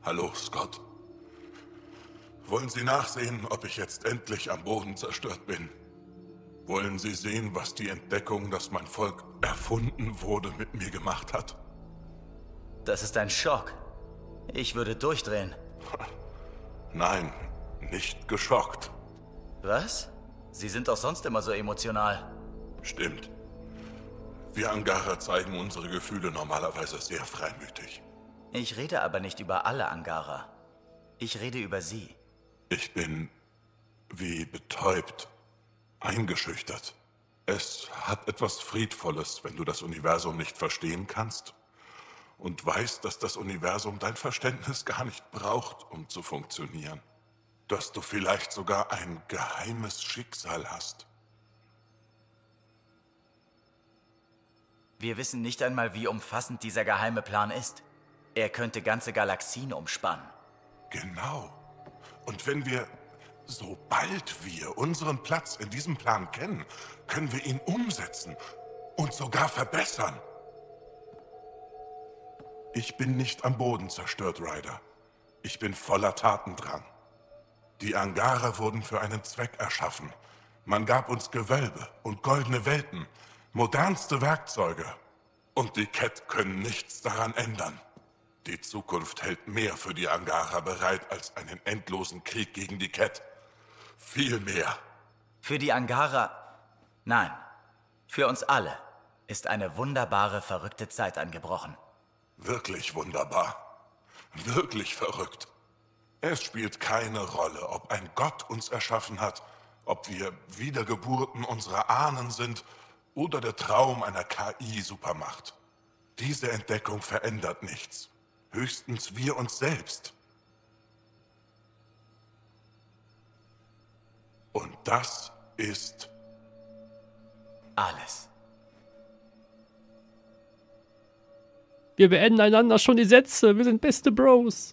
Hallo, Scott. Wollen Sie nachsehen, ob ich jetzt endlich am Boden zerstört bin? Wollen Sie sehen, was die Entdeckung, dass mein Volk erfunden wurde, mit mir gemacht hat? Das ist ein Schock. Ich würde durchdrehen. Nein, nicht geschockt. Was? Sie sind doch sonst immer so emotional. Stimmt. Wir Angara zeigen unsere Gefühle normalerweise sehr freimütig. Ich rede aber nicht über alle Angara. Ich rede über Sie. Ich bin wie betäubt, eingeschüchtert. Es hat etwas Friedvolles, wenn du das Universum nicht verstehen kannst und weißt, dass das Universum dein Verständnis gar nicht braucht, um zu funktionieren. Dass du vielleicht sogar ein geheimes Schicksal hast. Wir wissen nicht einmal, wie umfassend dieser geheime Plan ist. Er könnte ganze Galaxien umspannen. Genau. Und sobald wir unseren Platz in diesem Plan kennen, können wir ihn umsetzen und sogar verbessern. Ich bin nicht am Boden zerstört, Ryder. Ich bin voller Tatendrang. Die Angara wurden für einen Zweck erschaffen. Man gab uns Gewölbe und goldene Welten, modernste Werkzeuge. Und die Kett können nichts daran ändern. Die Zukunft hält mehr für die Angara bereit als einen endlosen Krieg gegen die Kett. Viel mehr. Für die Angara... Nein. Für uns alle ist eine wunderbare, verrückte Zeit angebrochen. Wirklich wunderbar. Wirklich verrückt. Es spielt keine Rolle, ob ein Gott uns erschaffen hat, ob wir Wiedergeburten unserer Ahnen sind oder der Traum einer KI-Supermacht. Diese Entdeckung verändert nichts. Höchstens wir uns selbst. Und das ist alles. Wir beenden einander schon die Sätze. Wir sind beste Bros.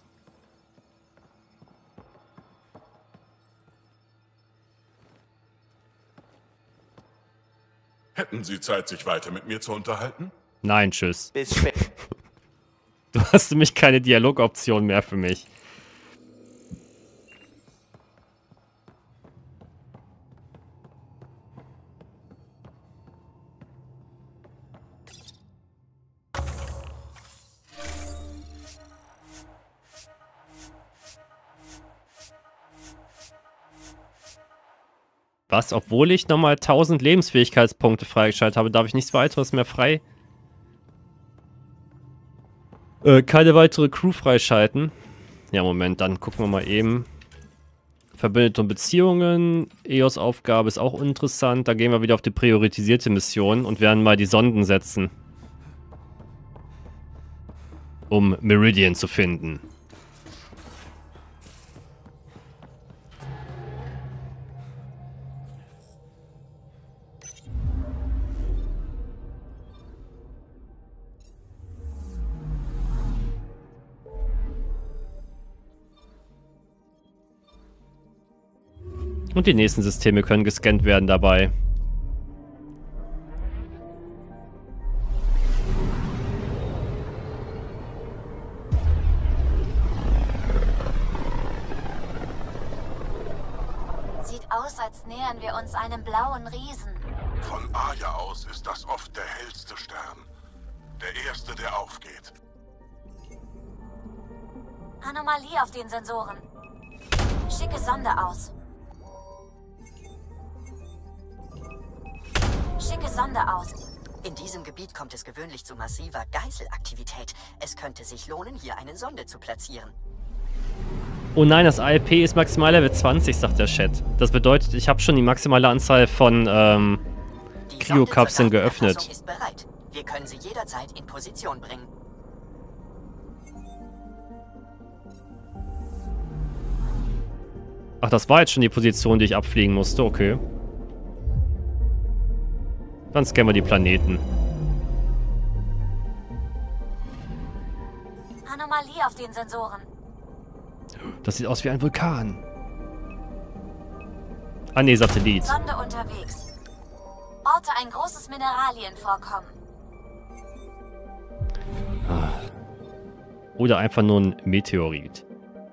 Hätten Sie Zeit, sich weiter mit mir zu unterhalten? Nein, tschüss. Bis spät. Du hast nämlich keine Dialogoption mehr für mich. Was? Obwohl ich nochmal 1000 Lebensfähigkeitspunkte freigeschaltet habe, darf ich nichts weiteres mehr frei... keine weitere Crew freischalten. Ja, Moment, dann gucken wir mal eben. Verbündete und Beziehungen. EOS-Aufgabe ist auch interessant. Da gehen wir wieder auf die priorisierte Mission und werden mal die Sonden setzen. Um Meridian zu finden. Und die nächsten Systeme können gescannt werden dabei. Sieht aus, als nähern wir uns einem blauen Riesen. Von Aya aus ist das oft der hellste Stern. Der erste, der aufgeht. Anomalie auf den Sensoren. Schicke Sonde aus. Schicke Sonde aus. In diesem Gebiet kommt es gewöhnlich zu massiver Geißelaktivität. Es könnte sich lohnen, hier eine Sonde zu platzieren. Oh nein, das ALP ist maximal Level 20, sagt der Chat. Das bedeutet, ich habe schon die maximale Anzahl von Kryokapseln geöffnet. Die ist bereit. Wir können sie jederzeit in Position bringen. Ach, das war jetzt schon die Position, die ich abfliegen musste, okay. Dann scannen wir die Planeten. Anomalie auf den Sensoren. Das sieht aus wie ein Vulkan. Ah ne, Satellit. Sonde unterwegs. Orte ein großes Mineralienvorkommen. oder einfach nur ein Meteorit.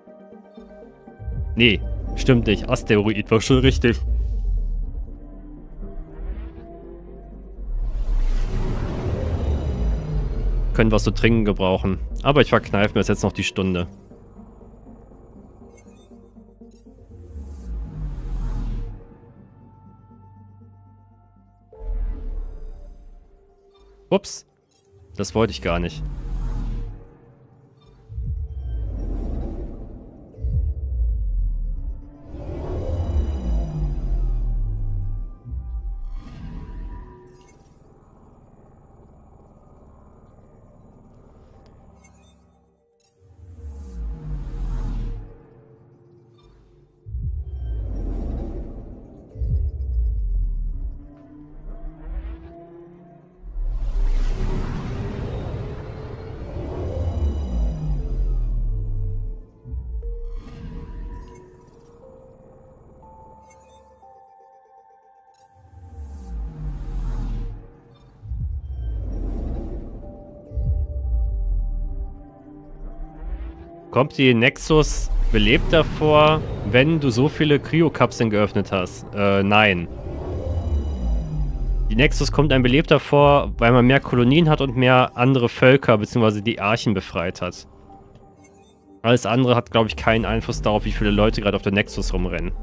Nee, stimmt nicht. Asteroid war schon richtig. Können was zu trinken gebrauchen. Aber ich verkneife mir jetzt noch die Stunde. Ups. Das wollte ich gar nicht. Kommt die Nexus belebt davor, wenn du so viele Kryokapseln geöffnet hast? Nein. Die Nexus kommt einem belebt davor, weil man mehr Kolonien hat und mehr andere Völker bzw. die Archen befreit hat. Alles andere hat, glaube ich, keinen Einfluss darauf, wie viele Leute gerade auf der Nexus rumrennen.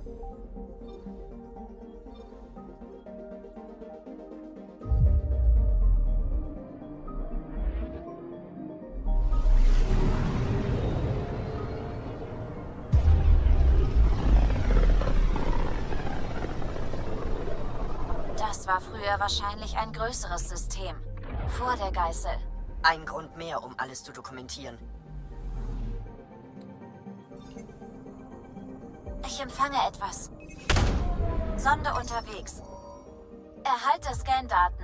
Das war früher wahrscheinlich ein größeres System. Vor der Geißel. Ein Grund mehr, um alles zu dokumentieren. Ich empfange etwas. Sonde unterwegs. Erhalte Scan-Daten.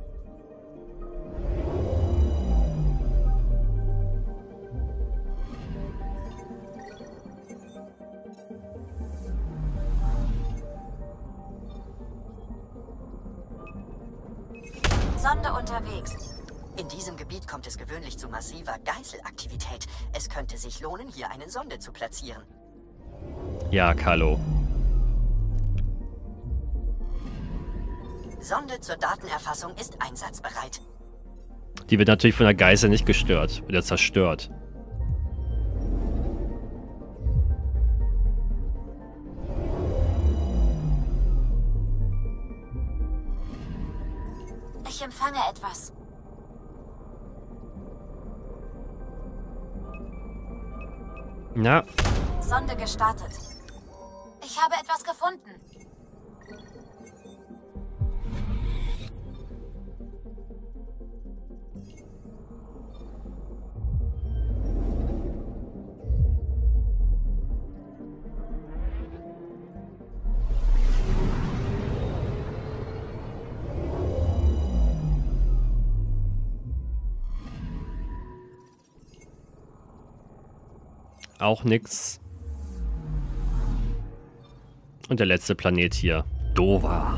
Sonde unterwegs. In diesem Gebiet kommt es gewöhnlich zu massiver Geißelaktivität. Es könnte sich lohnen, hier eine Sonde zu platzieren. Ja, Carlo. Sonde zur Datenerfassung ist einsatzbereit. Die wird natürlich von der Geißel nicht gestört oder zerstört. Ich empfange etwas. Na, Sonde gestartet. Ich habe etwas gefunden. auch nix. Und der letzte Planet hier. Dova.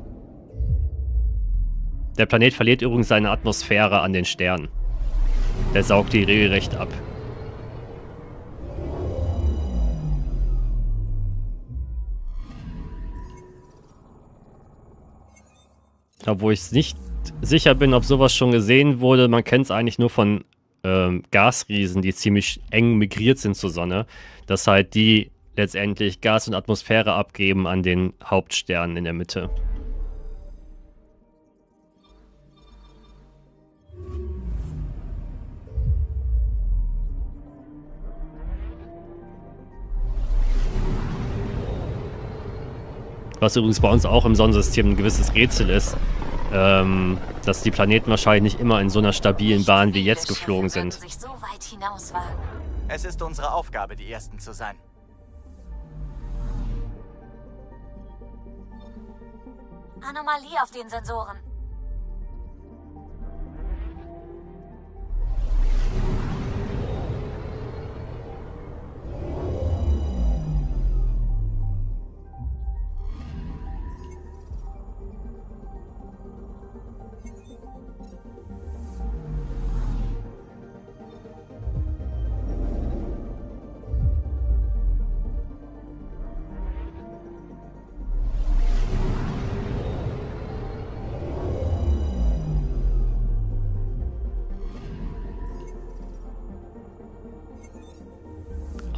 Der Planet verliert übrigens seine Atmosphäre an den Sternen. Der saugt die regelrecht ab. Obwohl ich nicht sicher bin, ob sowas schon gesehen wurde. Man kennt es eigentlich nur von Gasriesen, die ziemlich eng migriert sind zur Sonne. Dass halt die letztendlich Gas und Atmosphäre abgeben an den Hauptsternen in der Mitte. Was übrigens bei uns auch im Sonnensystem ein gewisses Rätsel ist, dass die Planeten wahrscheinlich nicht immer in so einer stabilen Bahn wie jetzt geflogen sind. Sich so weit hinauswagen. Es ist unsere Aufgabe, die Ersten zu sein. Anomalie auf den Sensoren.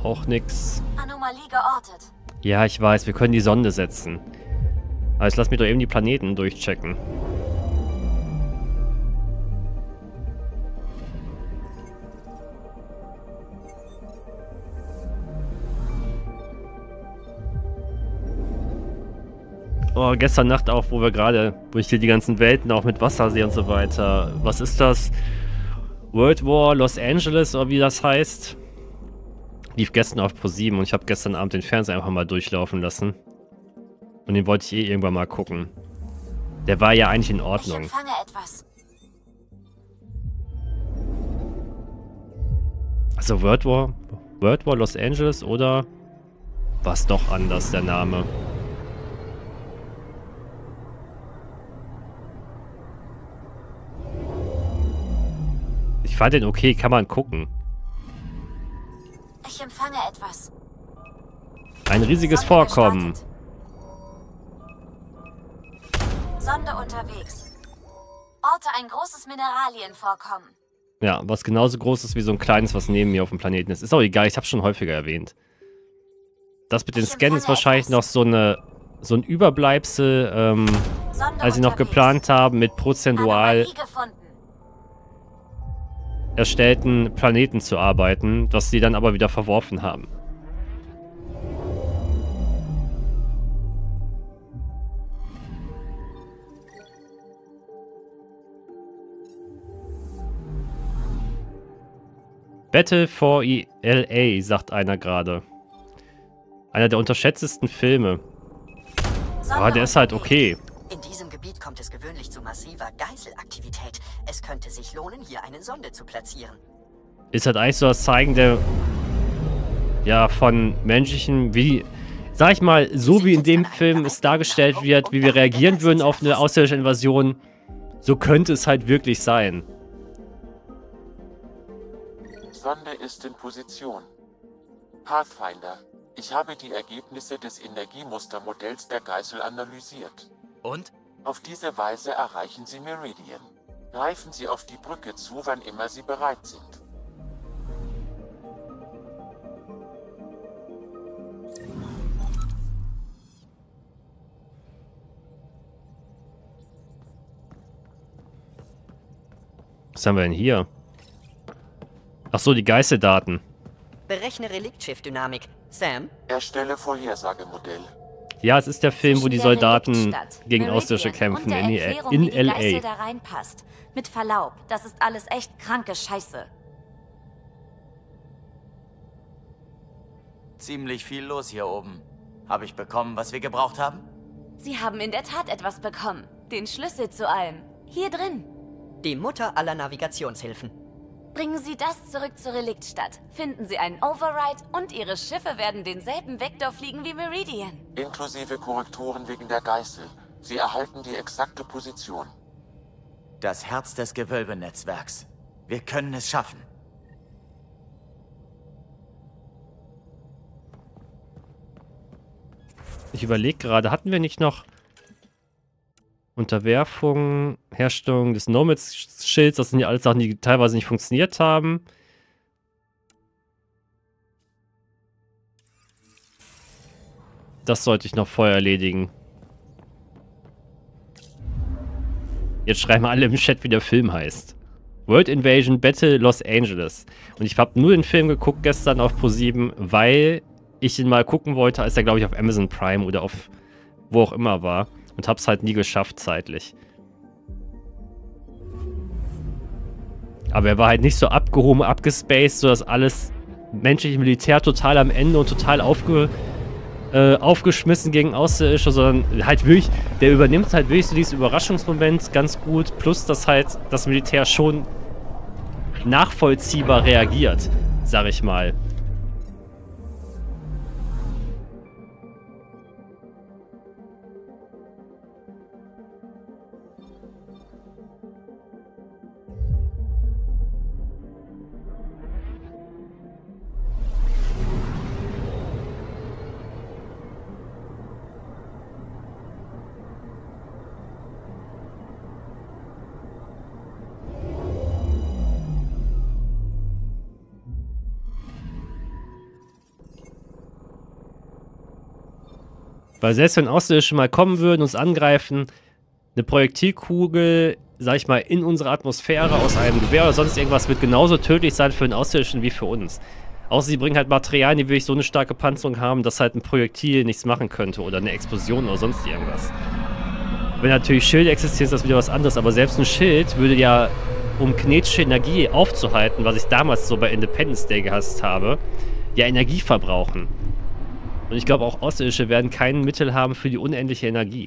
Auch nix. Anomalie geortet. Ja, ich weiß, wir können die Sonde setzen. Aber jetzt lass mich doch eben die Planeten durchchecken. Oh, gestern Nacht auch, wo ich hier die ganzen Welten auch mit Wasser sehe und so weiter. Was ist das? World War Los Angeles, oder wie das heißt? Lief gestern auf Pro7 und ich habe gestern Abend den Fernseher einfach mal durchlaufen lassen. Und den wollte ich eh irgendwann mal gucken. Der war ja eigentlich in Ich Ordnung. empfange etwas. Also World War Los Angeles oder war es doch anders, der Name? Ich fand den okay, kann man gucken. Ich empfange etwas. Ein riesiges Sonde Vorkommen. gestartet. Sonde unterwegs. Orte ein großes Mineralienvorkommen. Ja, was genauso groß ist wie so ein kleines, was neben mir auf dem Planeten ist. Ist auch egal, ich hab's schon häufiger erwähnt. Das mit den Ich Scans ist empfange wahrscheinlich etwas. noch so ein Überbleibsel, Sonde als sie noch unterwegs. geplant haben, mit prozentual Anomalie gefunden. erstellten Planeten zu arbeiten, was sie dann aber wieder verworfen haben. Battle for LA, sagt einer gerade. Einer der unterschätztesten Filme. Sonde Aber der ist halt unterwegs. okay. In diesem Gebiet kommt es gewöhnlich zu massiver Geißelaktivität. Es könnte sich lohnen, hier eine Sonde zu platzieren. Ist halt eigentlich so das Zeigen der, ja, von menschlichen, wie, sag ich mal, so wie in dem Film es dargestellt wird, wie wir reagieren würden auf eine außerirdische Invasion, so könnte es halt wirklich sein. Sonde ist in Position. Pathfinder, ich habe die Ergebnisse des Energiemustermodells der Geißel analysiert. Und? Auf diese Weise erreichen Sie Meridian. Greifen Sie auf die Brücke zu, wann immer Sie bereit sind. Was haben wir denn hier? Ach so, die Geißeldaten. Berechne Reliktschiffdynamik. Sam? Erstelle Vorhersagemodell. Ja, es ist der Film, wo die Zwischen der Soldaten Reliktstadt, gegen Meridian Außerirdische kämpfen und der Erklärung, in wie die Geißel LA. da reinpasst. Mit Verlaub, das ist alles echt kranke Scheiße. Ziemlich viel los hier oben. Habe ich bekommen, was wir gebraucht haben? Sie haben in der Tat etwas bekommen. Den Schlüssel zu allem. Hier drin. Die Mutter aller Navigationshilfen. Bringen Sie das zurück zur Reliktstadt. Finden Sie einen Override und Ihre Schiffe werden denselben Vektor fliegen wie Meridian. Inklusive Korrekturen wegen der Geißel. Sie erhalten die exakte Position. Das Herz des Gewölbenetzwerks. Wir können es schaffen. Ich überlege gerade, hatten wir nicht noch Unterwerfung, Herstellung des Nomads-Schilds? Das sind ja alles Sachen, die teilweise nicht funktioniert haben. Das sollte ich noch vorher erledigen. Jetzt schreiben alle im Chat, wie der Film heißt. World Invasion Battle Los Angeles. Und ich habe nur den Film geguckt gestern auf Pro7, weil ich ihn mal gucken wollte, als er, glaube ich, auf Amazon Prime oder auf wo auch immer war. Und hab's halt nie geschafft zeitlich. Aber er war halt nicht so abgehoben, abgespaced, sodass alles menschliche Militär total am Ende und total aufgeschmissen gegen Außerirdische, sondern halt wirklich, der übernimmt halt wirklich so dieses Überraschungsmoment ganz gut, plus dass halt das Militär schon nachvollziehbar reagiert, sag ich mal. Weil selbst wenn Außerirdische mal kommen würden, uns angreifen, eine Projektilkugel, sag ich mal, in unsere Atmosphäre aus einem Gewehr oder sonst irgendwas wird genauso tödlich sein für den Außerirdischen wie für uns. Außer sie bringen halt Materialien, die wirklich so eine starke Panzerung haben, dass halt ein Projektil nichts machen könnte oder eine Explosion oder sonst irgendwas. Wenn natürlich Schilde existieren, ist das wieder was anderes, aber selbst ein Schild würde ja, um kinetische Energie aufzuhalten, was ich damals so bei Independence Day gehasst habe, ja Energie verbrauchen. Und ich glaube auch Außerirdische werden kein Mittel haben für die unendliche Energie.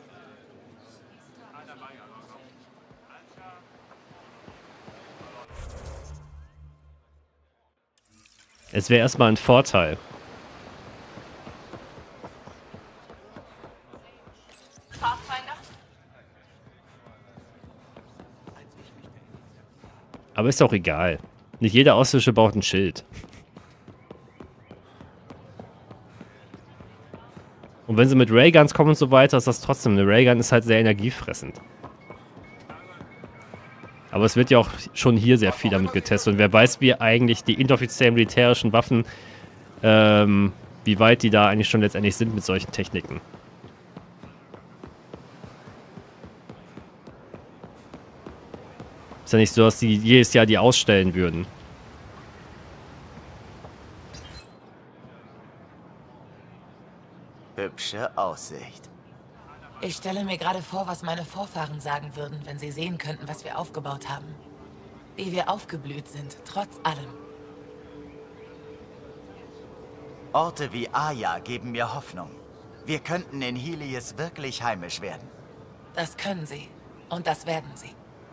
Es wäre erstmal ein Vorteil. Aber ist auch egal. Nicht jeder Außerirdische braucht ein Schild. Und wenn sie mit Rayguns kommen und so weiter, ist das trotzdem. Eine Raygun ist halt sehr energiefressend. Aber es wird ja auch schon hier sehr viel damit getestet. Und wer weiß, wie eigentlich die inoffiziellen militärischen Waffen, wie weit die da eigentlich schon letztendlich sind mit solchen Techniken. Ist ja nicht so, dass die jedes Jahr die ausstellen würden. Hübsche Aussicht. Ich stelle mir gerade vor, was meine Vorfahren sagen würden, wenn sie sehen könnten, was wir aufgebaut haben. Wie wir aufgeblüht sind, trotz allem. Orte wie Aya geben mir Hoffnung. Wir könnten in Helios wirklich heimisch werden. Das können sie. Und das werden sie.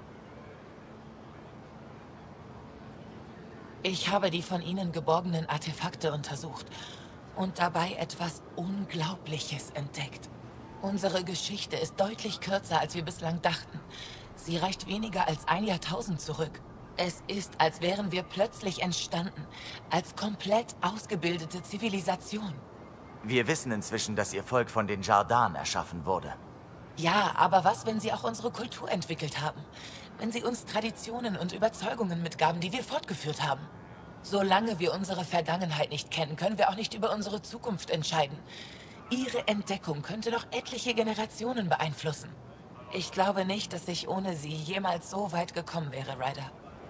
Ich habe die von ihnen geborgenen Artefakte untersucht und dabei etwas Unglaubliches entdeckt. Unsere Geschichte ist deutlich kürzer, als wir bislang dachten. Sie reicht weniger als 1 Jahrtausend zurück. Es ist, als wären wir plötzlich entstanden, als komplett ausgebildete Zivilisation. Wir wissen inzwischen, dass ihr Volk von den Jardan erschaffen wurde. Ja, aber was, wenn sie auch unsere Kultur entwickelt haben? Wenn sie uns Traditionen und Überzeugungen mitgaben, die wir fortgeführt haben? Solange wir unsere Vergangenheit nicht kennen, können wir auch nicht über unsere Zukunft entscheiden. Ihre Entdeckung könnte noch etliche Generationen beeinflussen. Ich glaube nicht, dass ich ohne sie jemals so weit gekommen wäre, Ryder.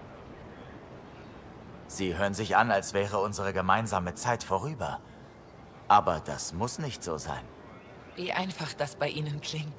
Sie hören sich an, als wäre unsere gemeinsame Zeit vorüber. Aber das muss nicht so sein. Wie einfach das bei Ihnen klingt.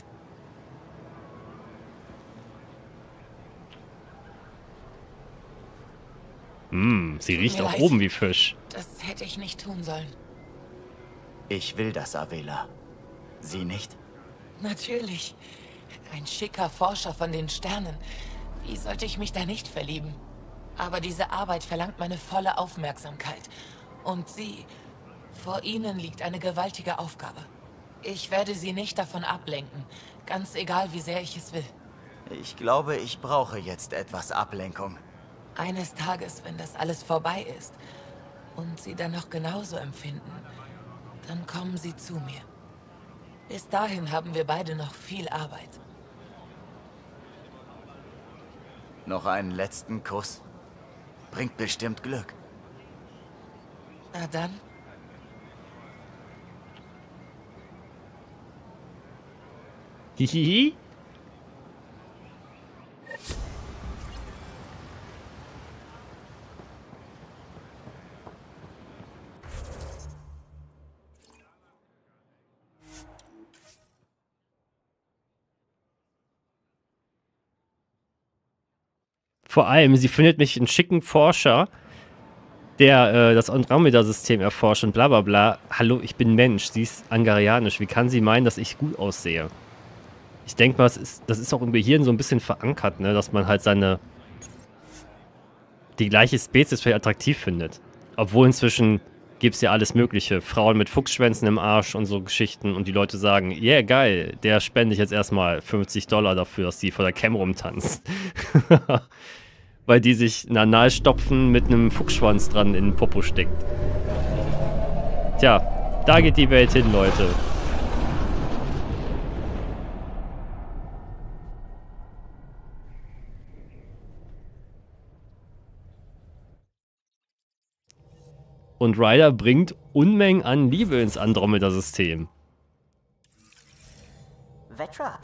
Sie riecht Tut mir auch leid. oben wie Fisch. Das hätte ich nicht tun sollen. Ich will das, Avela. Sie nicht? Natürlich. Ein schicker Forscher von den Sternen. Wie sollte ich mich da nicht verlieben? Aber diese Arbeit verlangt meine volle Aufmerksamkeit. Und Sie, vor Ihnen liegt eine gewaltige Aufgabe. Ich werde Sie nicht davon ablenken, ganz egal wie sehr ich es will. Ich glaube, ich brauche jetzt etwas Ablenkung. Eines Tages, wenn das alles vorbei ist und Sie dann noch genauso empfinden, dann kommen Sie zu mir. Bis dahin haben wir beide noch viel Arbeit. Noch einen letzten Kuss? Bringt bestimmt Glück. Na dann. Hihihi. Vor allem, sie findet mich einen schicken Forscher, der das Andromeda-System erforscht und bla bla bla. Hallo, ich bin Mensch, sie ist angarianisch. Wie kann sie meinen, dass ich gut aussehe? Ich denke mal, das ist auch im Gehirn so ein bisschen verankert, ne? Dass man halt die gleiche Spezies vielleicht attraktiv findet. Obwohl inzwischen gibt es ja alles mögliche. Frauen mit Fuchsschwänzen im Arsch und so Geschichten. Und die Leute sagen, yeah, geil, der spende ich jetzt erstmal $50 dafür, dass sie vor der Cam rumtanzt. Weil die sich einen Analstopfen mit einem Fuchsschwanz dran in den Popo steckt. Tja, da geht die Welt hin, Leute. Und Ryder bringt Unmengen an Liebe ins Andromeda-System. Vetra.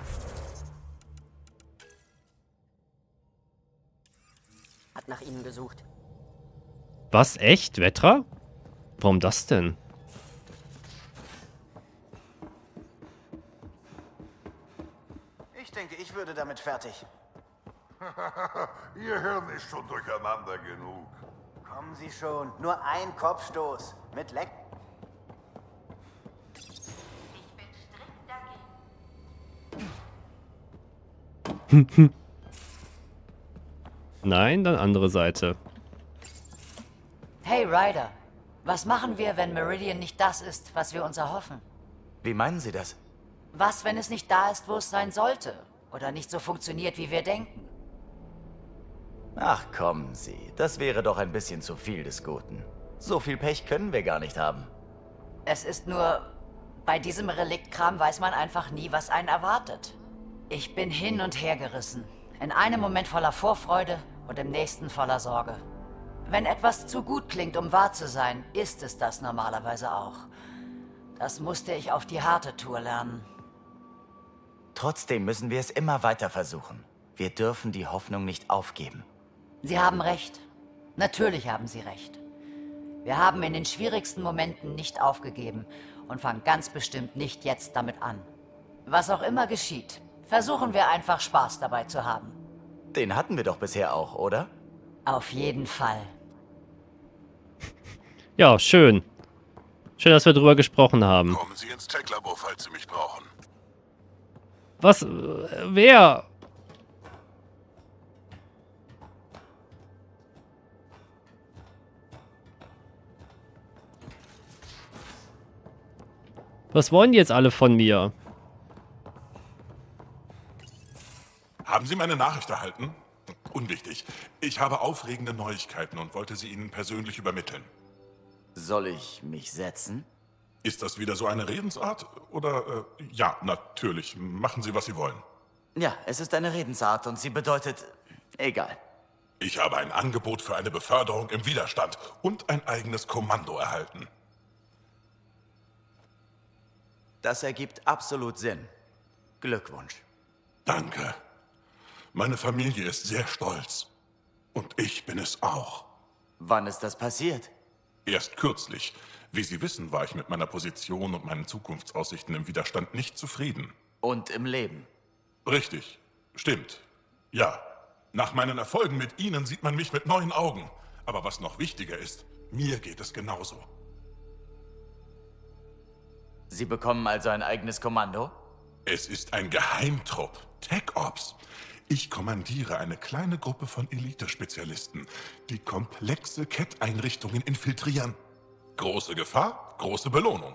Hat nach Ihnen gesucht. Was? Echt? Vetra? Warum das denn? Ich denke, ich würde damit fertig. Ihr Hirn ist schon durcheinander genug. Kommen Sie schon. Nur ein Kopfstoß. Mit Leck. Nein, dann andere Seite. Hey Ryder, was machen wir, wenn Meridian nicht das ist, was wir uns erhoffen? Wie meinen Sie das? Was, wenn es nicht da ist, wo es sein sollte? Oder nicht so funktioniert, wie wir denken? Ach, kommen Sie. Das wäre doch ein bisschen zu viel des Guten. So viel Pech können wir gar nicht haben. Es ist nur, bei diesem Reliktkram weiß man einfach nie, was einen erwartet. Ich bin hin und her gerissen. In einem Moment voller Vorfreude und im nächsten voller Sorge. Wenn etwas zu gut klingt, um wahr zu sein, ist es das normalerweise auch. Das musste ich auf die harte Tour lernen. Trotzdem müssen wir es immer weiter versuchen. Wir dürfen die Hoffnung nicht aufgeben. Sie haben recht. Natürlich haben Sie recht. Wir haben in den schwierigsten Momenten nicht aufgegeben und fangen ganz bestimmt nicht jetzt damit an. Was auch immer geschieht, versuchen wir einfach Spaß dabei zu haben. Den hatten wir doch bisher auch, oder? Auf jeden Fall. Ja, schön. Schön, dass wir drüber gesprochen haben. Kommen Sie ins Tech-Labor, falls Sie mich brauchen. Was? Wer? Was wollen die jetzt alle von mir? Haben Sie meine Nachricht erhalten? Unwichtig. Ich habe aufregende Neuigkeiten und wollte sie Ihnen persönlich übermitteln. Soll ich mich setzen? Ist das wieder so eine Redensart? Oder, ja, natürlich. Machen Sie, was Sie wollen. Ja, es ist eine Redensart und sie bedeutet... egal. Ich habe ein Angebot für eine Beförderung im Widerstand und ein eigenes Kommando erhalten. Das ergibt absolut Sinn. Glückwunsch. Danke. Meine Familie ist sehr stolz. Und ich bin es auch. Wann ist das passiert? Erst kürzlich. Wie Sie wissen, war ich mit meiner Position und meinen Zukunftsaussichten im Widerstand nicht zufrieden. Und im Leben. Richtig. Stimmt. Ja. Nach meinen Erfolgen mit Ihnen sieht man mich mit neuen Augen. Aber was noch wichtiger ist, mir geht es genauso. Sie bekommen also ein eigenes Kommando? Es ist ein Geheimtrupp. Tech Ops. Ich kommandiere eine kleine Gruppe von Elite-Spezialisten, die komplexe Cat-Einrichtungen infiltrieren. Große Gefahr, große Belohnung.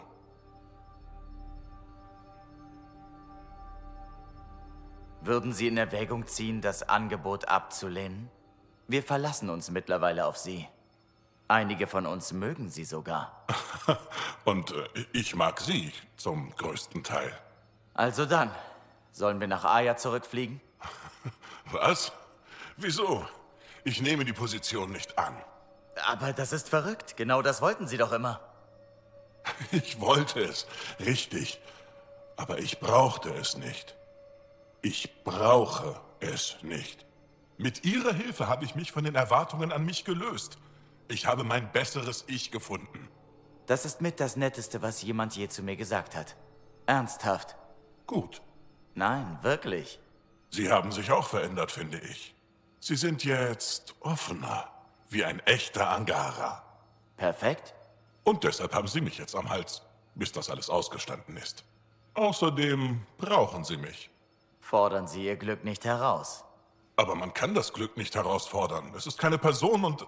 Würden Sie in Erwägung ziehen, das Angebot abzulehnen? Wir verlassen uns mittlerweile auf Sie. Einige von uns mögen Sie sogar. Und ich mag Sie zum größten Teil. Also dann, sollen wir nach Aya zurückfliegen? Was? Wieso? Ich nehme die Position nicht an. Aber das ist verrückt. Genau das wollten Sie doch immer. Ich wollte es, richtig. Aber ich brauchte es nicht. Ich brauche es nicht. Mit Ihrer Hilfe habe ich mich von den Erwartungen an mich gelöst. Ich habe mein besseres Ich gefunden. Das ist mit das Netteste, was jemand je zu mir gesagt hat. Ernsthaft. Gut. Nein, wirklich. Sie haben sich auch verändert, finde ich. Sie sind jetzt offener, wie ein echter Angara. Perfekt. Und deshalb haben Sie mich jetzt am Hals, bis das alles ausgestanden ist. Außerdem brauchen Sie mich. Fordern Sie Ihr Glück nicht heraus. Aber man kann das Glück nicht herausfordern. Es ist keine Person und...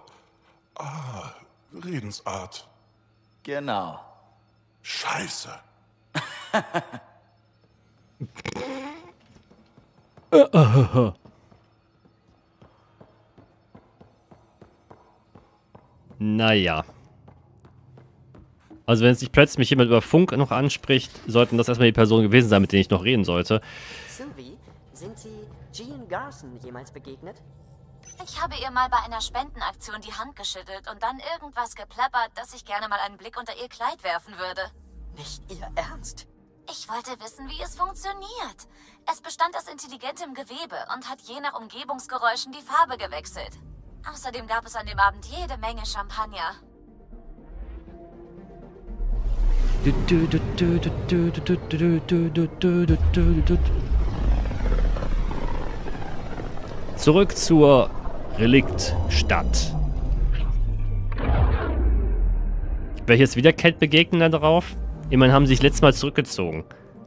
Redensart. Genau. Scheiße. Naja. Also wenn sich plötzlich mich jemand über Funk noch anspricht, sollten das erstmal die Personen gewesen sein, mit denen ich noch reden sollte. Sylvie, sind Sie Jean Garson jemals begegnet? Ich habe ihr mal bei einer Spendenaktion die Hand geschüttelt und dann irgendwas geplappert, dass ich gerne mal einen Blick unter ihr Kleid werfen würde. Nicht Ihr Ernst? Ich wollte wissen, wie es funktioniert. Es bestand aus intelligentem Gewebe und hat je nach Umgebungsgeräuschen die Farbe gewechselt. Außerdem gab es an dem Abend jede Menge Champagner. Zurück zur Reliktstadt. Werde ich jetzt wieder Cat begegnen da drauf? Immerhin haben sie sich letztes Mal zurückgezogen.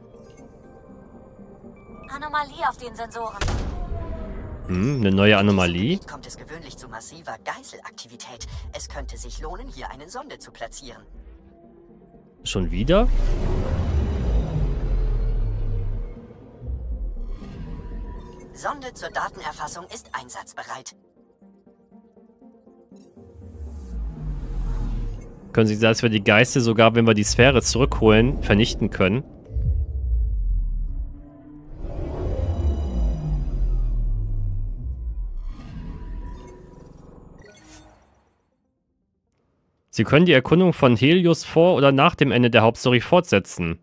Anomalie auf den Sensoren. Eine neue Anomalie. Gebiet kommt es gewöhnlich zu massiver Geiselaktivität. Es könnte sich lohnen, hier eine Sonde zu platzieren. Schon wieder? Sonde zur Datenerfassung ist einsatzbereit. Können Sie sagen, dass wir die Geister sogar, wenn wir die Sphäre zurückholen, vernichten können? Sie können die Erkundung von Helios vor oder nach dem Ende der Hauptstory fortsetzen.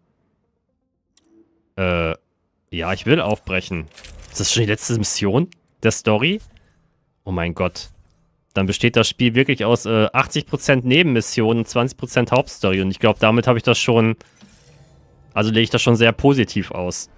Ja, ich will aufbrechen. Ist das schon die letzte Mission der Story? Oh mein Gott. Dann besteht das Spiel wirklich aus 80% Nebenmissionen und 20% Hauptstory. Und ich glaube, damit habe ich das schon... Also lege ich das schon sehr positiv aus.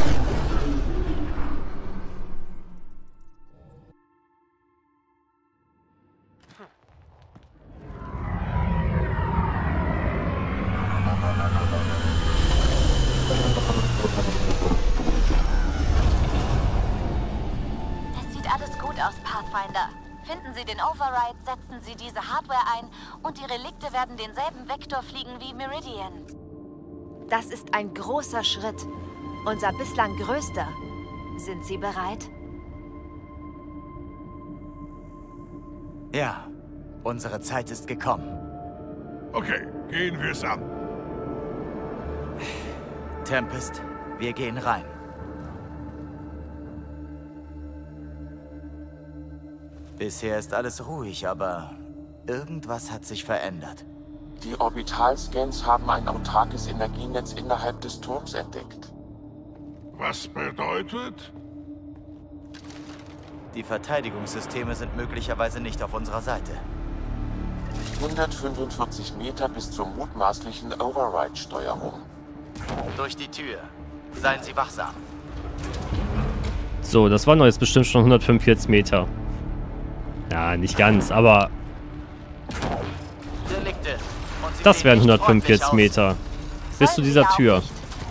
Es sieht alles gut aus, Pathfinder. Finden Sie den Override, setzen Sie diese Hardware ein und die Relikte werden denselben Vektor fliegen wie Meridian. Das ist ein großer Schritt. Unser bislang größter. Sind Sie bereit? Ja, unsere Zeit ist gekommen. Okay, gehen wir es an. Tempest, wir gehen rein. Bisher ist alles ruhig, aber irgendwas hat sich verändert. Die Orbitalscans haben ein autarkes Energienetz innerhalb des Turms entdeckt. Was bedeutet? Die Verteidigungssysteme sind möglicherweise nicht auf unserer Seite. 145 Meter bis zur mutmaßlichen Override-Steuerung. Durch die Tür. Seien Sie wachsam. So, das waren doch jetzt bestimmt schon 145 Meter. Ja, nicht ganz, aber... Delikte. Und Sie Das sehen wären nicht 145 freundlich aus. Meter. Bis zu dieser Tür.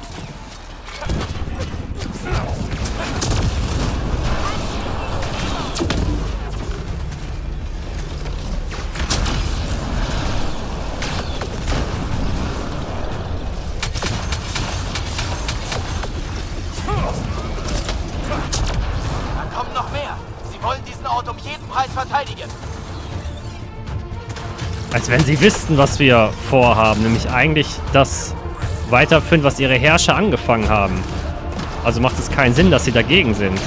Da kommen noch mehr. Sie wollen diesen Ort um jeden Preis verteidigen. Als wenn sie wüssten, was wir vorhaben. Nämlich eigentlich das weiterführen, was ihre Herrscher angefangen haben. Also macht es keinen Sinn, dass sie dagegen sind.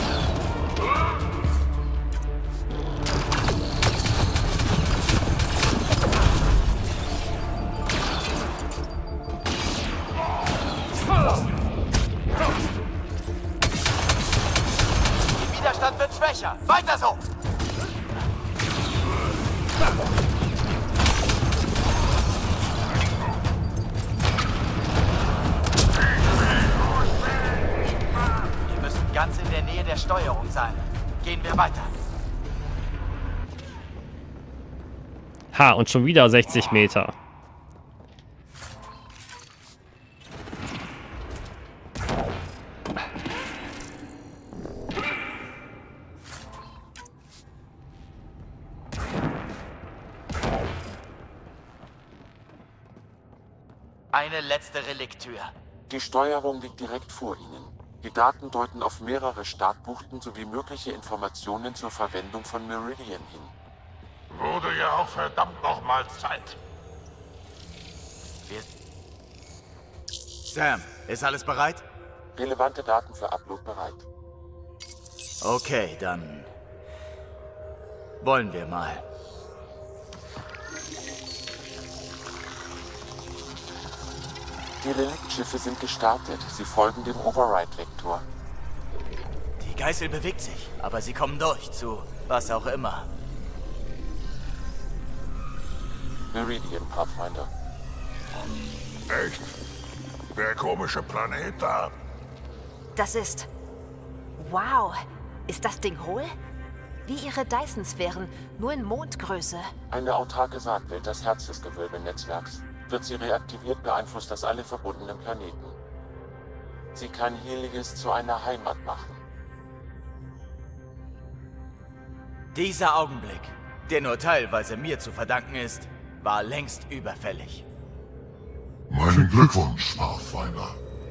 Der Widerstand wird schwächer. Weiter so. Wir müssen ganz in der Nähe der Steuerung sein. Gehen wir weiter. Ha, und schon wieder 60 Meter. Eine letzte Relikttür. Die Steuerung liegt direkt vor Ihnen. Die Daten deuten auf mehrere Startbuchten sowie mögliche Informationen zur Verwendung von Meridian hin. Wurde ja auch verdammt nochmal Zeit. Sam, ist alles bereit? Relevante Daten für Upload bereit. Okay, dann wollen wir mal. Die Reliktschiffe sind gestartet. Sie folgen dem Override-Vektor. Die Geißel bewegt sich, aber sie kommen durch zu was auch immer. Meridian, Pathfinder. Echt? Der komische Planet da? Das ist... Wow. Ist das Ding hohl? Wie ihre Dyson-Sphären, nur in Mondgröße. Eine autarke Sargwelt, das Herz des Gewölbenetzwerks. Wird sie reaktiviert, beeinflusst das alle verbundenen Planeten. Sie kann Helios zu einer Heimat machen. Dieser Augenblick, der nur teilweise mir zu verdanken ist, war längst überfällig. Meinen Glückwunsch, Pathfinder.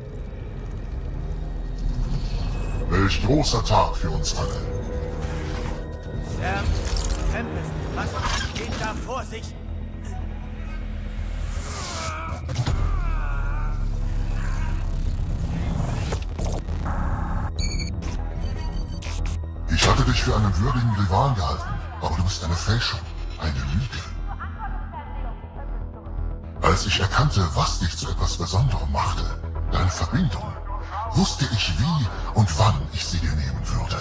Welch großer Tag für uns alle. Sam, Tempest, was steht da vor sich? Ich hatte dich für einen würdigen Rivalen gehalten, aber du bist eine Fälschung, eine Lüge. Als ich erkannte, was dich zu etwas Besonderem machte, deine Verbindung, wusste ich, wie und wann ich sie dir nehmen würde.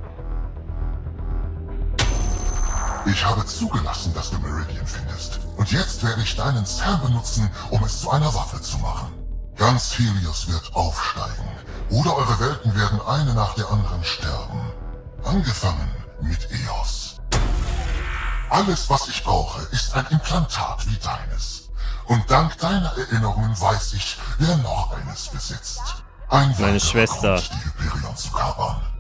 Ich habe zugelassen, dass du Meridian findest. Und jetzt werde ich deinen Sam benutzen, um es zu einer Waffe zu machen. Ganz Helios wird aufsteigen. Oder eure Welten werden eine nach der anderen sterben. Angefangen mit Eos. Alles, was ich brauche, ist ein Implantat wie deines. Und dank deiner Erinnerungen weiß ich, wer noch eines besitzt. Ein Meine Schwester. Die Hyperion zu kapern.